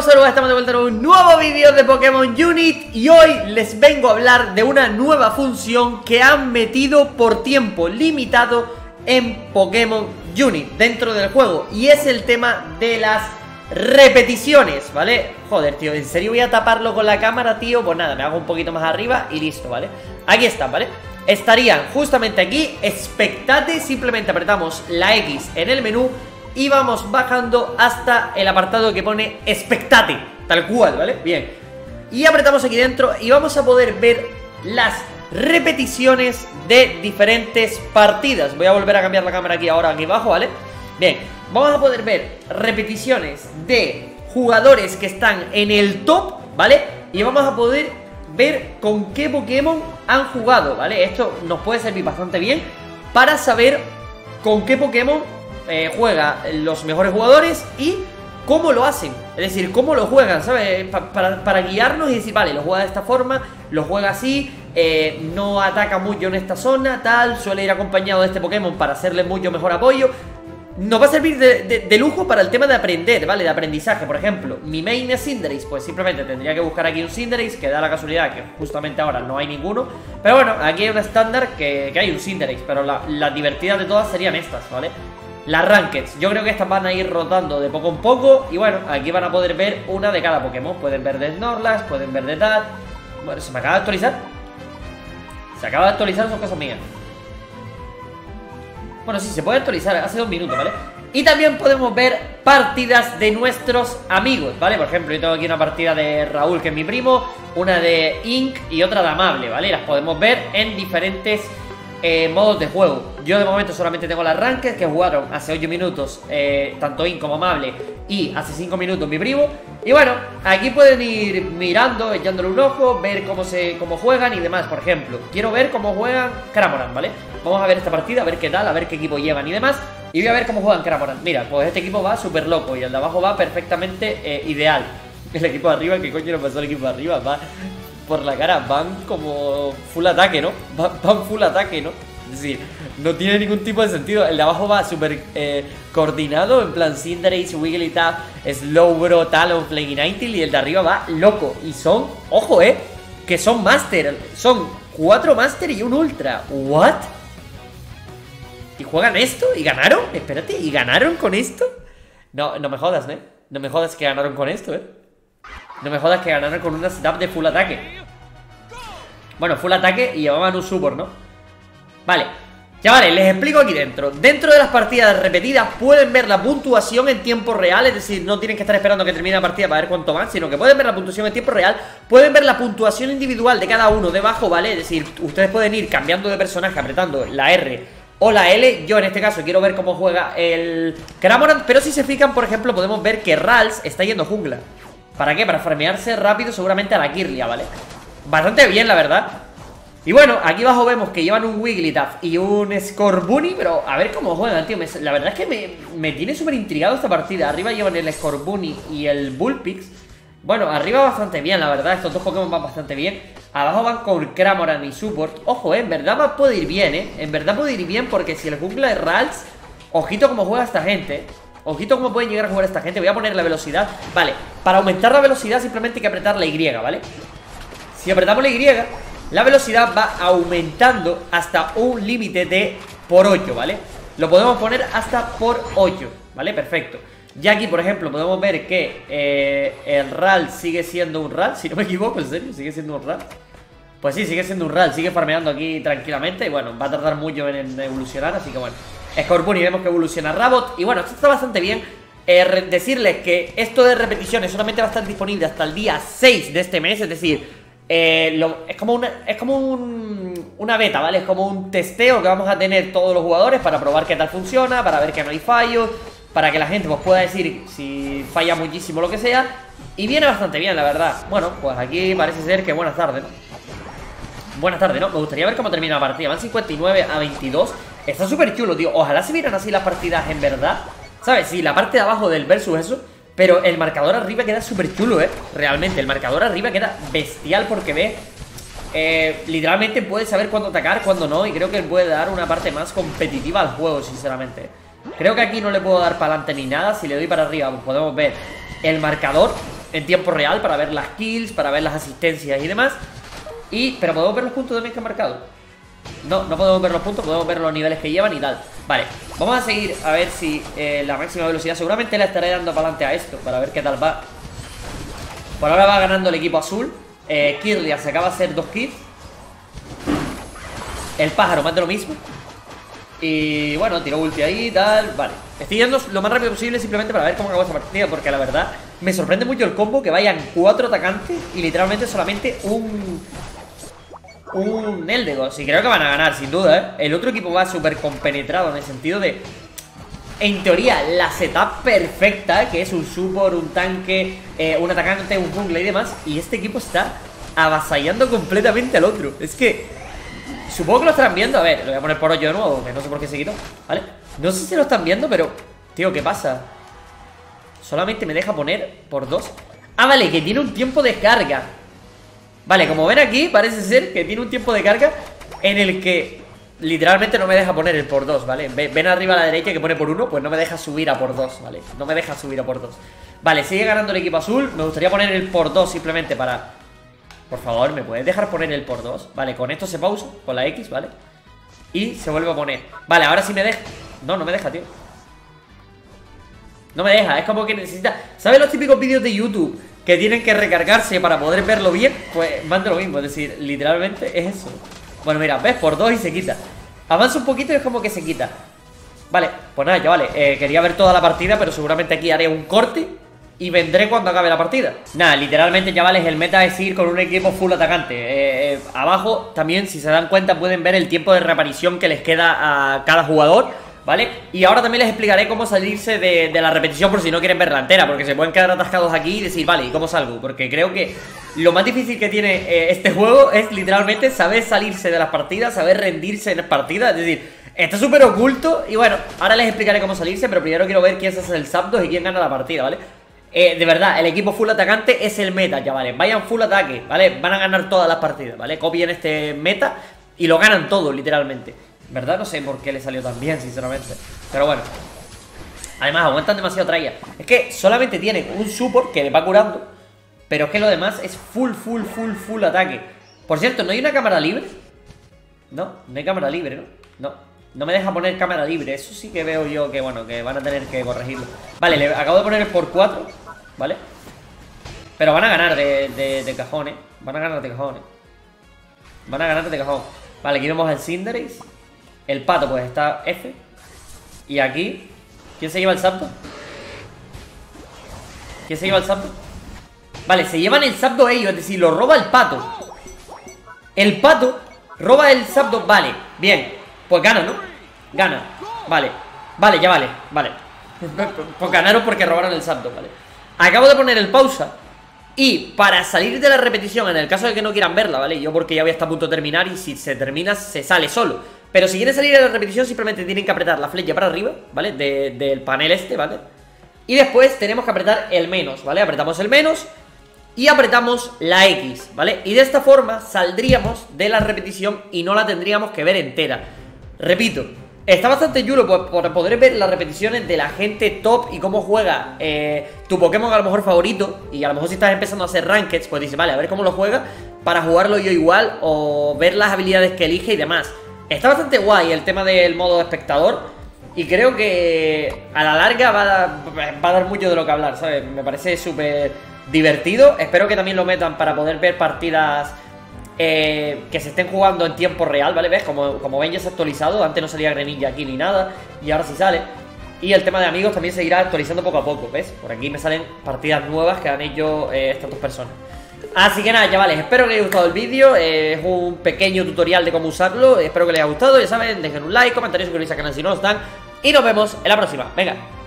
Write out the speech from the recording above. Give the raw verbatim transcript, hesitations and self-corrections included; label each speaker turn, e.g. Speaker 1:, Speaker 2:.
Speaker 1: Saludos, saludos, estamos de vuelta en un nuevo vídeo de Pokémon Unit. Y hoy les vengo a hablar de una nueva función que han metido por tiempo limitado en Pokémon Unit dentro del juego. Y es el tema de las repeticiones, ¿vale? Joder, tío, ¿en serio voy a taparlo con la cámara, tío? Pues nada, me hago un poquito más arriba y listo, ¿vale? Aquí están, ¿vale? Estarían justamente aquí, expectate, simplemente apretamos la X en el menú y vamos bajando hasta el apartado que pone expectate, tal cual, ¿vale? Bien. Y apretamos aquí dentro y vamos a poder ver las repeticiones de diferentes partidas. Voy a volver a cambiar la cámara aquí ahora, aquí abajo, ¿vale? Bien, vamos a poder ver repeticiones de jugadores que están en el top, ¿vale? Y vamos a poder ver con qué Pokémon han jugado, ¿vale? Esto nos puede servir bastante bien para saber con qué Pokémon Eh, juega los mejores jugadores y cómo lo hacen, es decir, cómo lo juegan, ¿sabes? Pa para, para guiarnos y decir, vale, lo juega de esta forma, lo juega así, eh, no ataca mucho en esta zona, tal, suele ir acompañado de este Pokémon para hacerle mucho mejor apoyo. Nos va a servir de, de, de lujo para el tema de aprender, ¿vale? De aprendizaje. Por ejemplo, mi main es Cinderace, pues simplemente tendría que buscar aquí un Cinderace, que da la casualidad que justamente ahora no hay ninguno. Pero bueno, aquí hay un estándar que, que hay un Cinderace, pero la, las divertidas de todas serían estas, ¿vale? Las Rankeds, yo creo que estas van a ir rotando de poco en poco. Y bueno, aquí van a poder ver una de cada Pokémon. Pueden ver de Snorlax, pueden ver de tal. Bueno, se me acaba de actualizar. Se acaba de actualizar, son cosas mías. Bueno, sí, se puede actualizar, hace dos minutos, ¿vale? Y también podemos ver partidas de nuestros amigos, ¿vale? Por ejemplo, yo tengo aquí una partida de Raúl, que es mi primo, una de Ink y otra de Amable, ¿vale? Las podemos ver en diferentes Eh, modos de juego. Yo de momento solamente tengo las Ranked, que jugaron hace ocho minutos eh, tanto In como Amable, y hace cinco minutos mi primo. Y bueno, aquí pueden ir mirando, echándole un ojo, ver cómo se cómo juegan y demás. Por ejemplo, quiero ver cómo juegan Cramorant, ¿vale? Vamos a ver esta partida, a ver qué tal, a ver qué equipo llevan y demás. Y voy a ver cómo juegan Cramorant. Mira, pues este equipo va súper loco y el de abajo va perfectamente eh, ideal. El equipo de arriba, ¿qué coño le pasó al equipo de arriba? Va por la cara, van como full ataque, ¿no? Van, van full ataque, ¿no? Es decir, no tiene ningún tipo de sentido. El de abajo va súper eh, coordinado, en plan Cinderace, Wigglytuff, Slowbro, Talon, Flaky Ninetale. Y el de arriba va loco. Y son, ojo, eh, que son Master. Son cuatro Master y un Ultra. ¿What? ¿Y juegan esto? ¿Y ganaron? Espérate, ¿y ganaron con esto? No, no me jodas, ¿eh? No me jodas que ganaron con esto, ¿eh? No me jodas que ganaron con una setup de full ataque. Bueno, full ataque y llevaban un support, ¿no? Vale, chavales, les explico aquí dentro. Dentro de las partidas repetidas pueden ver la puntuación en tiempo real. Es decir, no tienen que estar esperando que termine la partida para ver cuánto van, sino que pueden ver la puntuación en tiempo real. Pueden ver la puntuación individual de cada uno debajo, ¿vale? Es decir, ustedes pueden ir cambiando de personaje apretando la R o la L. Yo en este caso quiero ver cómo juega el Cramorant. Pero si se fijan, por ejemplo, podemos ver que Ralts está yendo jungla. ¿Para qué? Para farmearse rápido seguramente a la Kirlia, ¿vale? Bastante bien, la verdad. Y bueno, aquí abajo vemos que llevan un Wigglytuff y un Scorbunny. Pero a ver cómo juegan, tío. me, La verdad es que me, me tiene súper intrigado esta partida. Arriba llevan el Scorbunny y el Bullpix. Bueno, arriba bastante bien, la verdad. Estos dos Pokémon van bastante bien. Abajo van con Cramorant y Support. Ojo, eh, en verdad va, puede ir bien, eh En verdad puede ir bien porque si el jungla es Ralts, ojito cómo juega esta gente. Ojito cómo pueden llegar a jugar esta gente. Voy a poner la velocidad. Vale, para aumentar la velocidad simplemente hay que apretar la Y, ¿vale? Si apretamos la Y, la velocidad va aumentando hasta un límite de por ocho, ¿vale? Lo podemos poner hasta por ocho, ¿vale? Perfecto. Ya aquí, por ejemplo, podemos ver que eh, el R A L sigue siendo un R A L. Si no me equivoco, en serio, sigue siendo un R A L. Pues sí, sigue siendo un R A L. Sigue farmeando aquí tranquilamente. Y bueno, va a tardar mucho en, en evolucionar, así que bueno. Scorbunny vemos que evoluciona Rabot. Y bueno, esto está bastante bien. eh, Decirles que esto de repeticiones solamente va a estar disponible hasta el día seis de este mes. Es decir, eh, lo, es como, una, es como un, una beta, ¿vale? Es como un testeo que vamos a tener todos los jugadores para probar qué tal funciona, para ver que no hay fallos, para que la gente pues pueda decir si falla muchísimo lo que sea. Y viene bastante bien, la verdad. Bueno, pues aquí parece ser que buenas tardes, ¿no? Buenas tardes, ¿no? Me gustaría ver cómo termina la partida. Van cincuenta y nueve a veintidós. Está súper chulo, tío. Ojalá se vieran así las partidas en verdad. ¿Sabes? Sí, la parte de abajo del versus eso. Pero el marcador arriba queda súper chulo, ¿eh? Realmente, el marcador arriba queda bestial porque ve... Eh, literalmente puede saber cuándo atacar, cuándo no. Y creo que puede dar una parte más competitiva al juego, sinceramente. Creo que aquí no le puedo dar para adelante ni nada. Si le doy para arriba, pues podemos ver el marcador. en tiempo real para ver las kills, para ver las asistencias y demás. Y, pero podemos ver los puntos también que han marcado. No, no podemos ver los puntos, podemos ver los niveles que llevan y tal. Vale, vamos a seguir a ver si eh, la máxima velocidad. Seguramente le estaré dando para adelante a esto para ver qué tal va. Por ahora va ganando el equipo azul. eh, Kirlia se acaba de hacer dos kills. El pájaro más de lo mismo. Y bueno, tiró ulti ahí y tal. Vale, estoy yendo lo más rápido posible simplemente para ver cómo acabó esta partida, porque la verdad me sorprende mucho el combo que vayan cuatro atacantes y literalmente solamente un... Un Eldegoss. Y creo que van a ganar, sin duda, ¿eh? El otro equipo va súper compenetrado en el sentido de... En teoría, la setup perfecta, que es un support, un tanque, eh, un atacante, un jungla y demás. Y este equipo está avasallando completamente al otro. Es que... Supongo que lo estarán viendo. A ver, lo voy a poner por hoyo de nuevo, que no sé por qué se quitó, ¿vale? No sé si lo están viendo, pero... Tío, ¿qué pasa? Solamente me deja poner por dos. Ah, vale, que tiene un tiempo de carga. Vale, como ven aquí, parece ser que tiene un tiempo de carga en el que literalmente no me deja poner el por dos, ¿vale? Ven arriba a la derecha que pone por uno, pues no me deja subir a por dos, ¿vale? No me deja subir a por dos. Vale, sigue ganando el equipo azul. Me gustaría poner el por dos simplemente para... Por favor, ¿me puedes dejar poner el por dos? Vale, con esto se pausa, con la X, ¿vale? Y se vuelve a poner. Vale, ahora sí me deja. No, no me deja, tío. No me deja, es como que necesita... ¿Sabes los típicos vídeos de YouTube que tienen que recargarse para poder verlo bien? Pues manda lo mismo, es decir, literalmente es eso. Bueno, mira, ves, por dos y se quita. Avanza un poquito y es como que se quita. Vale, pues nada, ya vale, eh, quería ver toda la partida, pero seguramente aquí haré un corte y vendré cuando acabe la partida. Nada, literalmente, chavales, el meta es ir con un equipo full atacante. eh, eh, Abajo también, si se dan cuenta, pueden ver el tiempo de reaparición que les queda a cada jugador, ¿vale? Y ahora también les explicaré cómo salirse de, de la repetición por si no quieren verla entera, porque se pueden quedar atascados aquí y decir, vale, ¿y cómo salgo? Porque creo que lo más difícil que tiene eh, este juego es literalmente saber salirse de las partidas, saber rendirse en las partidas. Es decir, está súper oculto y bueno, ahora les explicaré cómo salirse, pero primero quiero ver quién se hace el Zapdos y quién gana la partida, ¿vale? Eh, de verdad, el equipo full atacante es el meta, chavales. Vayan full ataque, ¿vale? Van a ganar todas las partidas, ¿vale? Copien este meta y lo ganan todo, literalmente. ¿Verdad? No sé por qué le salió tan bien, sinceramente. Pero bueno. Además, aguantan demasiado traya. Es que solamente tienen un support que le va curando, pero es que lo demás es full, full, full, full ataque. Por cierto, ¿no hay una cámara libre? No, no hay cámara libre, ¿no? No, no me deja poner cámara libre. Eso sí que veo yo que, bueno, que van a tener que corregirlo. Vale, le acabo de poner el por cuatro, ¿vale? Pero van a ganar de, de, de cajón, ¿eh? Van a ganar de cajón, ¿eh? Van a ganar de cajón. Vale, aquí vemos al Cinderace. El pato pues está F. Y aquí, ¿quién se lleva el Zapdos? ¿Quién se lleva el Zapdos? Vale, se llevan el Zapdos ellos, es decir, lo roba el pato. El pato roba el Zapdos, vale, bien. Pues gana, ¿no? Gana, vale. Vale, ya vale, vale. Pues ganaron porque robaron el Zapdos, vale. Acabo de poner el pausa. Y para salir de la repetición, en el caso de que no quieran verla, ¿vale? Yo porque ya voy a estar a punto de terminar y si se termina, se sale solo. Pero si quieren salir de la repetición, simplemente tienen que apretar la flecha para arriba, ¿vale? De, del panel este, ¿vale? Y después tenemos que apretar el menos, ¿vale? Apretamos el menos y apretamos la X, ¿vale? Y de esta forma saldríamos de la repetición y no la tendríamos que ver entera. Repito, está bastante chulo por, por poder ver las repeticiones de la gente top y cómo juega eh, tu Pokémon a lo mejor favorito. Y a lo mejor si estás empezando a hacer rankeds, pues dices, vale, a ver cómo lo juega para jugarlo yo igual o ver las habilidades que elige y demás. Está bastante guay el tema del modo espectador y creo que a la larga va a dar, va a dar mucho de lo que hablar, ¿sabes? Me parece súper divertido. Espero que también lo metan para poder ver partidas eh, que se estén jugando en tiempo real, ¿vale? ¿Ves? Como, como ven ya se ha actualizado. Antes no salía Greninja aquí ni nada y ahora sí sale. Y el tema de amigos también se irá actualizando poco a poco, ¿ves? Por aquí me salen partidas nuevas que han hecho eh, estas dos personas. Así que nada, chavales, espero que les haya gustado el vídeo. eh, Es un pequeño tutorial de cómo usarlo. Espero que les haya gustado, ya saben, dejen un like, comentarios, suscribirse al canal si no lo están. Y nos vemos en la próxima, venga.